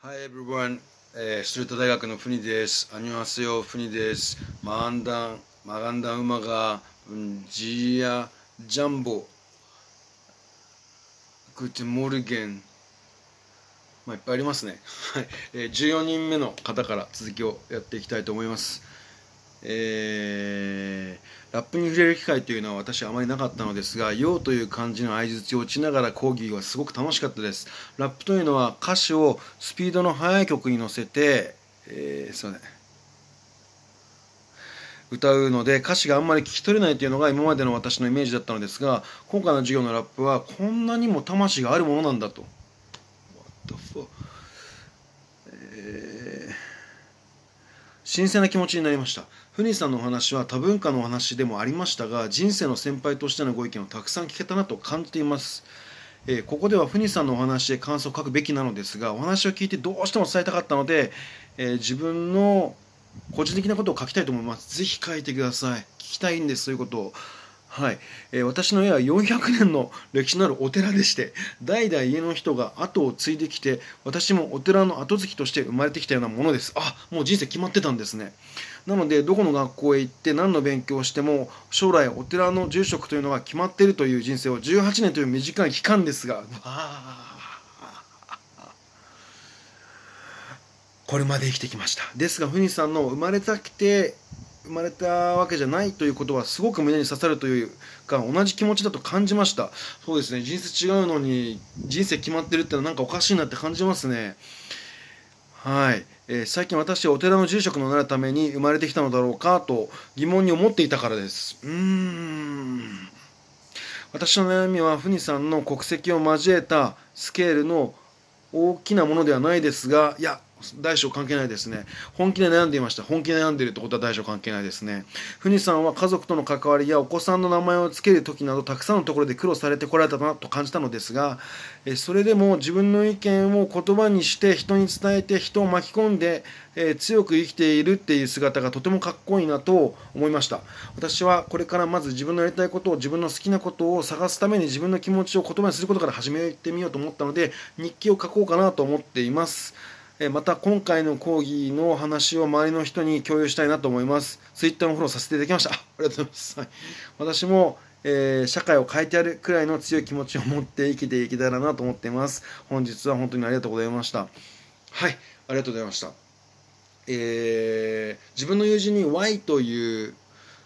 Hi everyone、ストリート大学のフニです。アニュアセヨフニです。マガンダンウマガジーアジャンボグテモルゲン、いっぱいありますね。はい、14人目の方から続きをやっていきたいと思います。ラップに触れる機会というのは私はあまりなかったのですが、ようという漢字の相槌を打ちながら講義はすごく楽しかったです。ラップというのは歌詞をスピードの速い曲に乗せて、歌うので歌詞があんまり聞き取れないというのが今までの私のイメージだったのですが、今回の授業のラップはこんなにも魂があるものなんだと。What the fuck? 新鮮な気持ちになりました。フニさんのお話は多文化のお話でもありましたが、人生の先輩としてのご意見をたくさん聞けたなと感じています。ここではフニさんのお話で感想を書くべきなのですが、お話を聞いてどうしても伝えたかったので、自分の個人的なことを書きたいと思います。ぜひ書いてください。聞きたいんです、そういうことを。はい、私の家は400年の歴史のあるお寺でして、代々家の人が後を継いできて、私もお寺の後継ぎとして生まれてきたようなものです。あ、もう人生決まってたんですね。なのでどこの学校へ行って何の勉強をしても将来お寺の住職というのが決まっているという人生を18年という短い期間ですが、これまで生きてきました。ですが、フニさんの生まれたわけじゃないということはすごく胸に刺さるというか、同じ気持ちだと感じました。そうですね、人生違うのに人生決まってるってのはなんかおかしいなって感じますね。はい、最近私はお寺の住職になるために生まれてきたのだろうかと疑問に思っていたからです。私の悩みはフニさんの国籍を交えたスケールの大きなものではないですが、いや、大小関係ないですね。本気で悩んでいました。本気で悩んでいるってことは大小関係ないですね。ふにさんは家族との関わりやお子さんの名前を付ける時などたくさんのところで苦労されてこられたなと感じたのですが、それでも自分の意見を言葉にして人に伝えて人を巻き込んで、強く生きているっていう姿がとてもかっこいいなと思いました。私はこれからまず自分のやりたいことを、自分の好きなことを探すために自分の気持ちを言葉にすることから始めてみようと思ったので、日記を書こうかなと思っています。また今回の講義の話を周りの人に共有したいなと思います。ツイッターのフォローさせていただきました。ありがとうございます。はい、私も、社会を変えてやるくらいの強い気持ちを持って生きていけたらなと思っています。本日は本当にありがとうございました。はい、ありがとうございました。自分の友人に Y という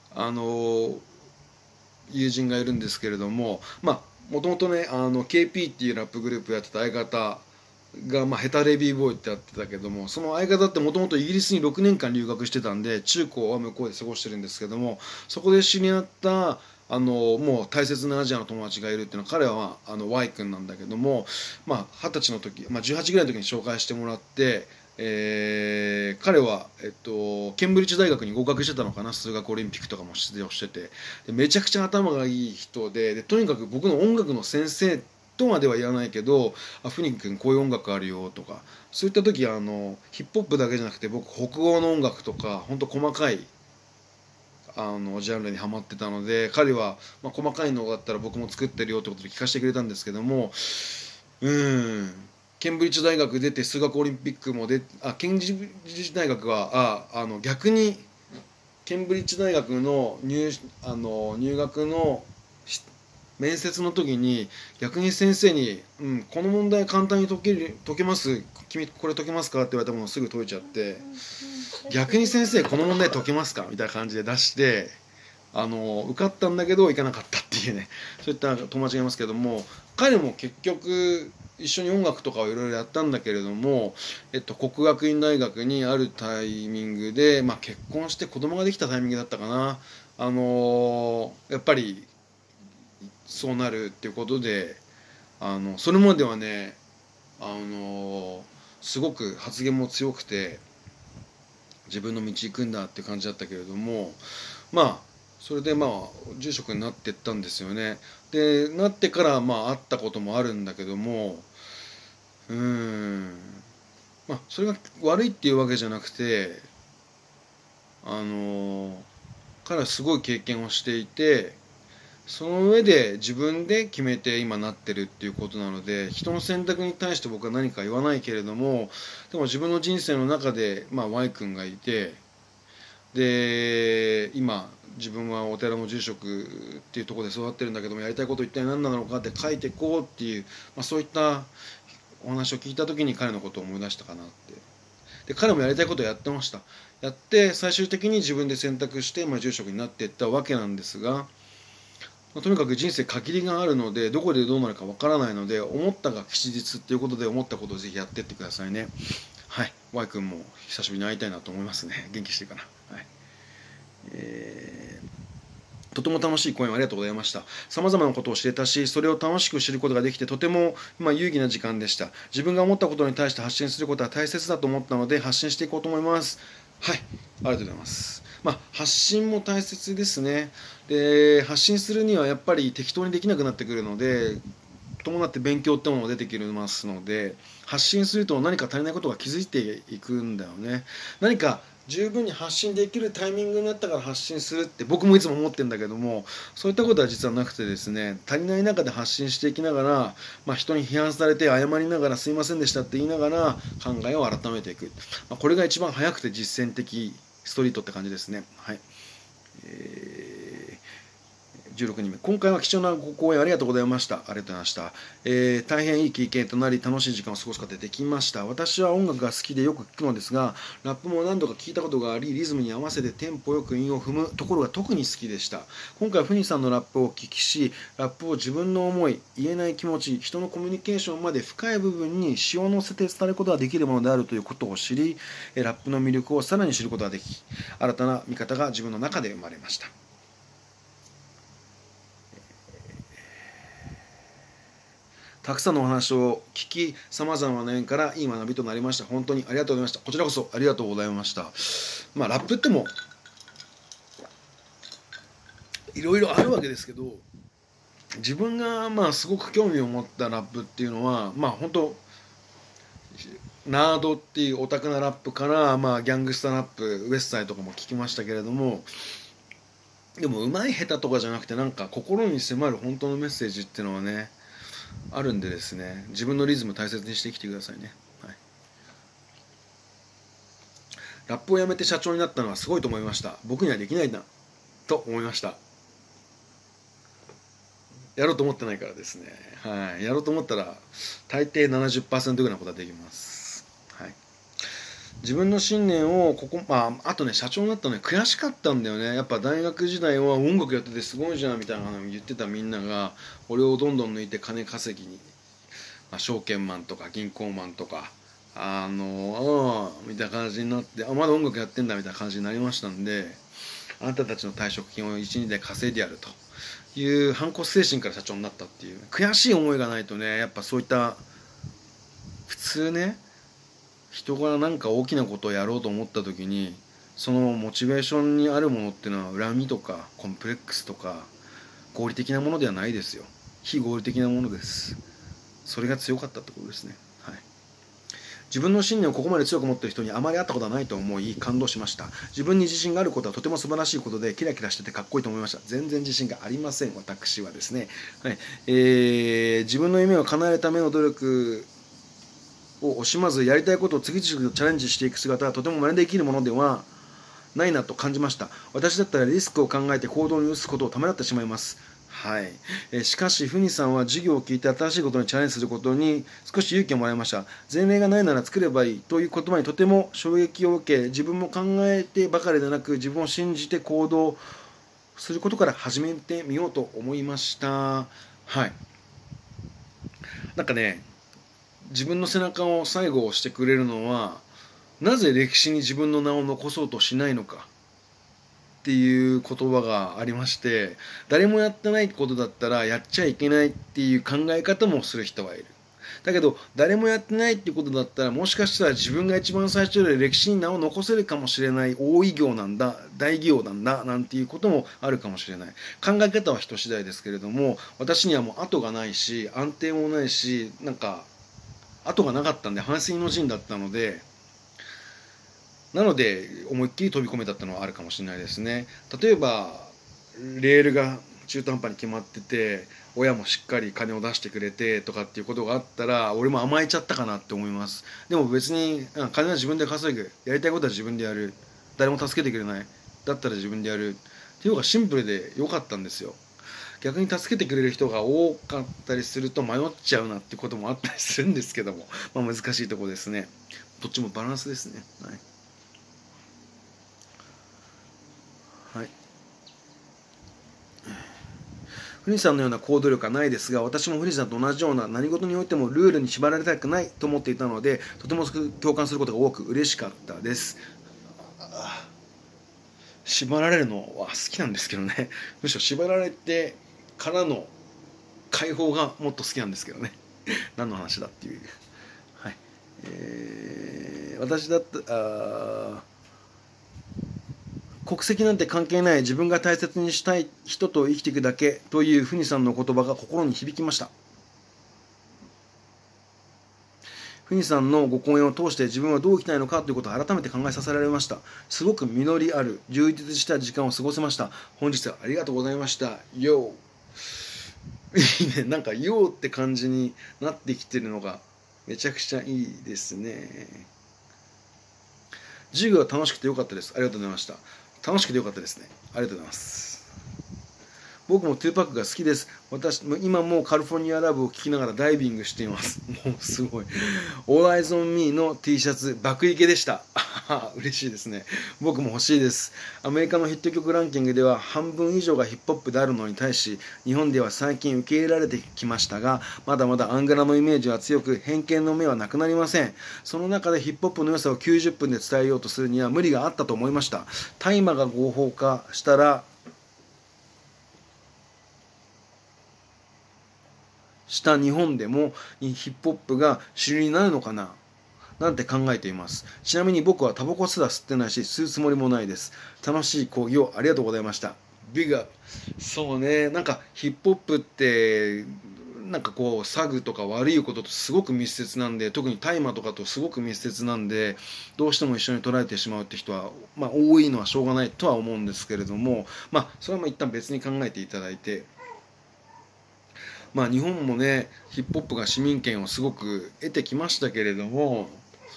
友人がいるんですけれども、もともとねKP っていうラップグループやってた相方が、ヘタレビーボーイってやってたけども、その相方ってもともとイギリスに6年間留学してたんで、中高は向こうで過ごしてるんですけども、そこで知り合ったもう大切なアジアの友達がいるっていうのは、彼はY 君なんだけども、20歳の時、18ぐらいの時に紹介してもらって、彼は、ケンブリッジ大学に合格してたのかな。数学オリンピックとかも出場してて、でめちゃくちゃ頭がいい人で、とにかく僕の音楽の先生とまでは言わないけど、フニック君こういう音楽あるよとか、そういった時ヒップホップだけじゃなくて、僕北欧の音楽とか本当細かいジャンルにはまってたので、彼は、細かいのだったら僕も作ってるよってことで聞かせてくれたんですけども、ケンブリッジ大学出て数学オリンピックもケンブリッジ大学は逆にケンブリッジ大学の入学の面接の時に逆に先生に、この問題簡単に解けます君これ解けますかって言われたものをすぐ解いちゃって、逆に先生この問題解けますかみたいな感じで出して、受かったんだけど行かなかったっていうね、そういった友達がいますけども、彼も結局一緒に音楽とかをいろいろやったんだけれども、国学院大学にあるタイミングで、結婚して子供ができたタイミングだったかな、やっぱりそうなるっていうことで、それまではね、すごく発言も強くて自分の道行くんだって感じだったけれども、それで住職になっていったんですよね。でなってから会ったこともあるんだけども、それが悪いっていうわけじゃなくて、彼はすごい経験をしていて、 その上で自分で決めて今なってるっていうことなので、人の選択に対して僕は何か言わないけれども、でも自分の人生の中で、Y 君がいて、で今自分はお寺の住職っていうところで育ってるんだけども、やりたいこと一体何なのかって書いていこうっていう、そういったお話を聞いた時に彼のことを思い出したかなって。で彼もやりたいことをやってました。やって最終的に自分で選択して、住職になっていったわけなんですが、とにかく人生限りがあるので、どこでどうなるかわからないので、思ったが吉日っていうことで、思ったことをぜひやっていってくださいね。はい、Y 君も久しぶりに会いたいなと思いますね。元気してるかな。はい、とても楽しい講演ありがとうございました。さまざまなことを知れたし、それを楽しく知ることができて、とても有意義な時間でした。自分が思ったことに対して発信することは大切だと思ったので、発信していこうと思います。はい、ありがとうございます。発信も大切ですね。で、発信するにはやっぱり適当にできなくなってくるので、伴って勉強ってものが出てきますので、発信すると何か足りないことが気づいていくんだよね。何か十分に発信できるタイミングになったから発信するって僕もいつも思ってるんだけども、そういったことは実はなくてですね、足りない中で発信していきながら、人に批判されて謝りながらすいませんでしたって言いながら考えを改めていく、これが一番早くて実践的ストリートって感じですね。はい、16人目、今回は貴重なご講演ありがとうございました。ありがとうございました。大変いい経験となり楽しい時間を過ごすことができました。私は音楽が好きでよく聴くのですが、ラップも何度か聞いたことがあり、リズムに合わせてテンポよく韻を踏むところが特に好きでした。今回はフニさんのラップをお聞きし、ラップを自分の思い、言えない気持ち、人のコミュニケーションまで深い部分に詩を乗せて伝えることができるものであるということを知り、ラップの魅力をさらに知ることができ、新たな見方が自分の中で生まれました。たくさんのお話を聞き、さまざまな面からいい学びとなりました。本当にありがとうございました。こちらこそありがとうございました。ラップってもいろいろあるわけですけど、自分がすごく興味を持ったラップっていうのは、本当ナードっていうオタクなラップから、ギャングスタラップ、ウエスタイとかも聞きましたけれども、でも上手い下手とかじゃなくて、なんか心に迫る本当のメッセージっていうのはね、あるんでですね、自分のリズム大切にしてきてくださいね。はい、ラップをやめて社長になったのはすごいと思いました。僕にはできないなと思いました。やろうと思ってないからですね。はい、やろうと思ったら大抵 70% ぐらいのことはできます。はい、自分の信念をあとね、社長になったのね、悔しかったんだよね。やっぱ大学時代は音楽やっててすごいじゃんみたいなのを言ってたみんなが、俺をどんどん抜いて金稼ぎに、証券マンとか銀行マンとかみたいな感じになって、まだ音楽やってんだみたいな感じになりましたんで、あなたたちの退職金を1、2で稼いでやるという反骨精神から社長になったっていう、悔しい思いがないとね、やっぱそういった普通ね、人が何か大きなことをやろうと思った時に、そのモチベーションにあるものっていうのは恨みとかコンプレックスとか合理的なものではないですよ。非合理的なものです。それが強かったってことですね。はい、自分の信念をここまで強く持っている人にあまり会ったことはないと思い感動しました。自分に自信があることはとても素晴らしいことで、キラキラしててかっこいいと思いました。全然自信がありません、私はですね。はい、自分の夢を叶えるための努力を惜しまず、やりたいことを次々とチャレンジしていく姿はとても真似できるものではないなと感じました。私だったらリスクを考えて行動に移すことをためらってしまいます。はい、しかしフニさんは授業を聞いて新しいことにチャレンジすることに少し勇気をもらいました。前例がないなら作ればいいという言葉にとても衝撃を受け、自分も考えてばかりでなく自分を信じて行動することから始めてみようと思いました。はい、なんかね、自分の背中を最後を押してくれるのは、なぜ歴史に自分の名を残そうとしないのかっていう言葉がありまして、誰もやってないことだったらやっちゃいけないっていう考え方もする人はいる。だけど誰もやってないっていうことだったら、もしかしたら自分が一番最初で歴史に名を残せるかもしれない、大偉業なんだ、大偉業なんだなんていうこともあるかもしれない。考え方は人次第ですけれども、私にはもう後がないし安定もないし、なんか後がなかったんで半身の陣だったので、なので思いっきり飛び込めたってのはあるかもしれないですね。例えばレールが中途半端に決まってて、親もしっかり金を出してくれてとかっていうことがあったら、俺も甘えちゃったかなって思います。でも別に金は自分で稼ぐ、やりたいことは自分でやる、誰も助けてくれない、だったら自分でやるっていうのがシンプルで良かったんですよ。逆に助けてくれる人が多かったりすると迷っちゃうなってこともあったりするんですけども、難しいところですね。どっちもバランスですね。はい、フニさんのような行動力はないですが、私もフニさんと同じような何事においてもルールに縛られたくないと思っていたので、とても共感することが多く嬉しかったです。縛られるのは好きなんですけどね。むしろ縛られてからの解放がもっと好きなんですけどね。何の話だっていう。はい。私だった国籍なんて関係ない、自分が大切にしたい人と生きていくだけというフニさんの言葉が心に響きました。フニさんのご講演を通して自分はどう生きたいのかということを改めて考えさせられました。すごく実りある充実した時間を過ごせました。本日はありがとうございました。よーいいね。なんかよーって感じになってきてるのがめちゃくちゃいいですね。授業は楽しくてよかったです。ありがとうございました。楽しくてよかったですね。ありがとうございます。僕もトゥーパックが好きです。私今もカリフォルニアラブを聴きながらダイビングしています。もうすごい。All Eyes on Me の T シャツ爆イケでした。嬉しいですね。僕も欲しいです。アメリカのヒット曲ランキングでは半分以上がヒップホップであるのに対し、日本では最近受け入れられてきましたが、まだまだアングラのイメージは強く、偏見の目はなくなりません。その中でヒップホップの良さを90分で伝えようとするには無理があったと思いました。大麻が合法化したら日本でもヒップホップが主流になるのかななんて考えています。ちなみに僕はタバコすら吸ってないし、吸うつもりもないです。楽しい講義をありがとうございました。ビッグアップ。そうね、なんかヒップホップってなんかこう詐欺とか悪いこととすごく密接なんで、特に大麻とかとすごく密接なんで、どうしても一緒に捉えてしまうって人は、多いのはしょうがないとは思うんですけれども、それは一旦別に考えていただいて、日本もねヒップホップが市民権をすごく得てきましたけれども、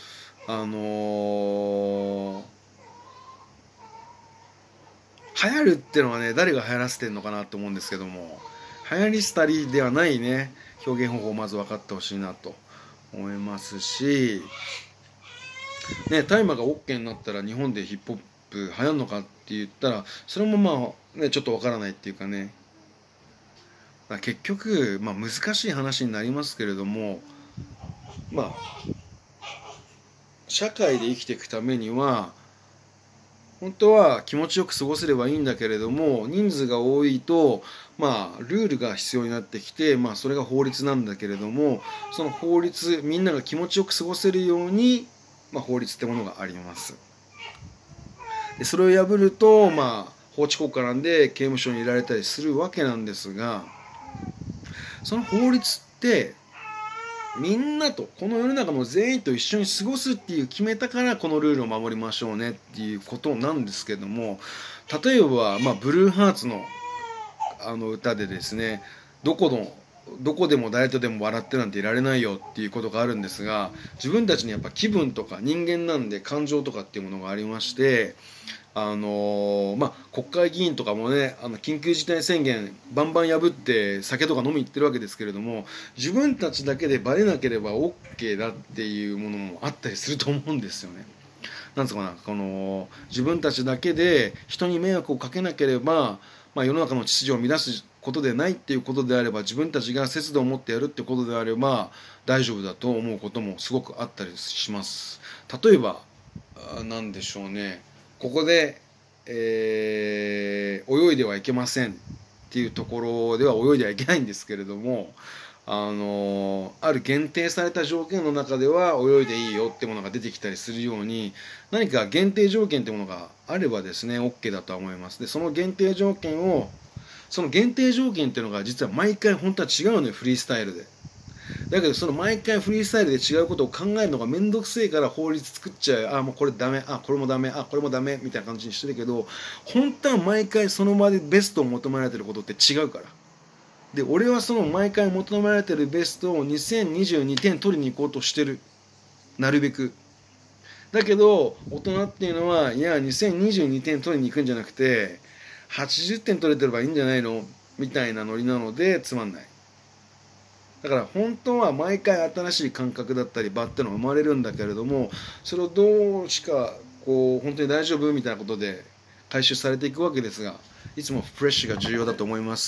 流行るってのはね、誰が流行らせてるのかなと思うんですけども、流行り廃りではないね表現方法をまず分かってほしいなと思いますし、ね、大麻が OK になったら日本でヒップホップ流行るのかって言ったら、それもちょっと分からないっていうかね、結局、難しい話になりますけれども、社会で生きていくためには本当は気持ちよく過ごせればいいんだけれども、人数が多いとルールが必要になってきて、それが法律なんだけれども、その法律、みんなが気持ちよく過ごせるように、法律ってものがあります。でそれを破ると、法治国家なんで刑務所に入れられたりするわけなんですが、その法律ってみんなと、この世の中の全員と一緒に過ごすっていう決めたから、このルールを守りましょうねっていうことなんですけども、例えば、ブルーハーツの歌でですね、どこでも誰とでも笑ってなんていられないよっていうことがあるんですが、自分たちにやっぱ気分とか人間なんで感情とかっていうものがありまして、国会議員とかもね、緊急事態宣言バンバン破って酒とか飲み行ってるわけですけれども、自分たちだけでバレなければ OK だっていうものもあったりすると思うんですよね。なんつうかな、自分たちだけで人に迷惑をかけなければ、世の中の秩序を乱すことでないっていうことであれば、自分たちが節度を持ってやるってことであれば大丈夫だと思うこともすごくあったりします。例えばなんでしょうね、ここで、泳いではいけませんっていうところでは泳いではいけないんですけれども、ある限定された条件の中では泳いでいいよってものが出てきたりするように、何か限定条件ってものがあればですね OK だとは思います。でその限定条件っていうのが実は毎回本当は違うのよ、フリースタイルで。 だけどその毎回フリースタイルで違うことを考えるのが面倒くせえから法律作っちゃう。あ、もうこれダメ、あ、これもダメ、あ、これもダメみたいな感じにしてるけど、本当は毎回その場でベストを求められてることって違うから。で、俺はその毎回求められてるベストを2022点取りに行こうとしてる。なるべく。だけど大人っていうのは、いや2022点取りに行くんじゃなくて80点取れてればいいんじゃないのみたいなノリなのでつまんない。だから本当は毎回新しい感覚だったり場ってのが生まれるんだけれども、それをどうしかこう本当に大丈夫みたいなことで回収されていくわけですが、いつもフレッシュが重要だと思います。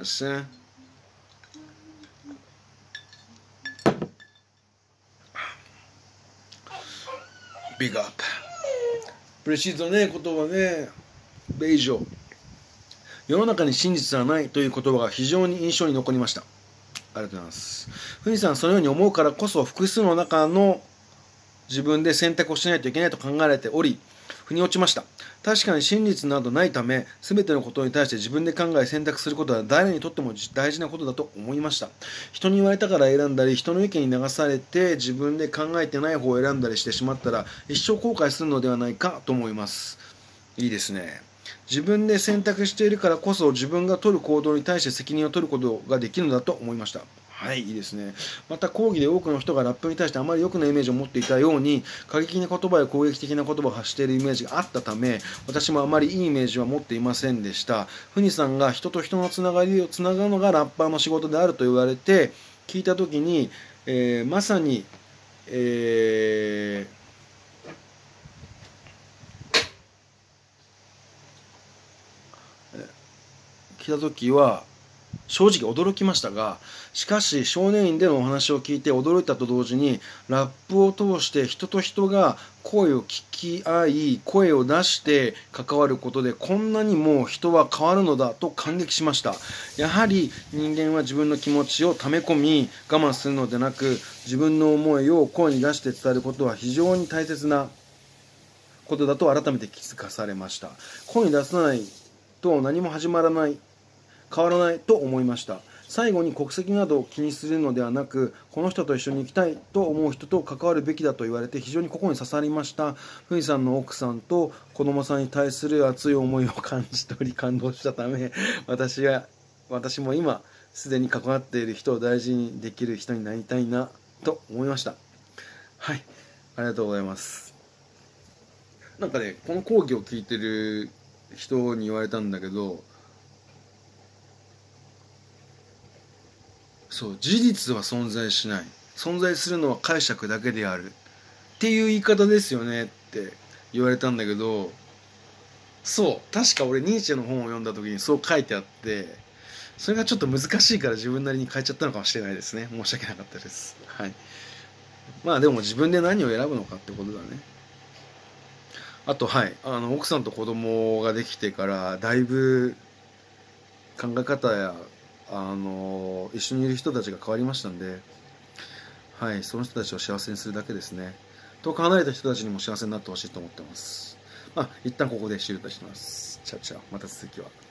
ビッグアップ。プレシーズのね、言葉ね、ベイジョ。世の中に真実はないという言葉が非常に印象に残りました。ありがとうございます。ふにさん、そのように思うからこそ、複数の中の自分で選択をしないといけないと考えられており、腑に落ちました。確かに真実などないため、全てのことに対して自分で考え選択することは誰にとっても大事なことだと思いました。人に言われたから選んだり、人の意見に流されて自分で考えてない方を選んだりしてしまったら、一生後悔するのではないかと思います。いいですね。自分で選択しているからこそ、自分が取る行動に対して責任を取ることができるのだと思いました。はい、いいですね。また講義で多くの人がラップに対してあまり良くないイメージを持っていたように、過激な言葉や攻撃的な言葉を発しているイメージがあったため、私もあまりいいイメージは持っていませんでした。ふにさんが人と人のつながりをつながるのがラッパーの仕事であると言われて聞いたときに、まさに、聞いたときは正直驚きましたが、しかし少年院でのお話を聞いて驚いたと同時に、ラップを通して人と人が声を聞き合い、声を出して関わることでこんなにも人は変わるのだと感激しました。やはり人間は自分の気持ちを溜め込み我慢するのでなく、自分の思いを声に出して伝えることは非常に大切なことだと改めて気づかされました。声に出さないと何も始まらない、変わらないと思いました。最後に国籍などを気にするのではなく、この人と一緒に行きたいと思う人と関わるべきだと言われて非常に心に刺さりました。ふみさんの奥さんと子供さんに対する熱い思いを感じ取り感動したため、私も今すでに関わっている人を大事にできる人になりたいなと思いました。はい、ありがとうございます。なんかね、この講義を聞いてる人に言われたんだけど、そう、事実は存在しない、存在するのは解釈だけであるっていう言い方ですよねって言われたんだけど、そう確か俺ニーチェの本を読んだ時にそう書いてあって、それがちょっと難しいから自分なりに変えちゃったのかもしれないですね。申し訳なかったです。はい。まあでも自分で何を選ぶのかってことだね。あと、はい、奥さんと子供ができてからだいぶ考え方や一緒にいる人たちが変わりましたんで、はい、その人たちを幸せにするだけですね。遠く離れた人たちにも幸せになってほしいと思ってます。まあ一旦ここで終了します。チャオチャオ。また続きは。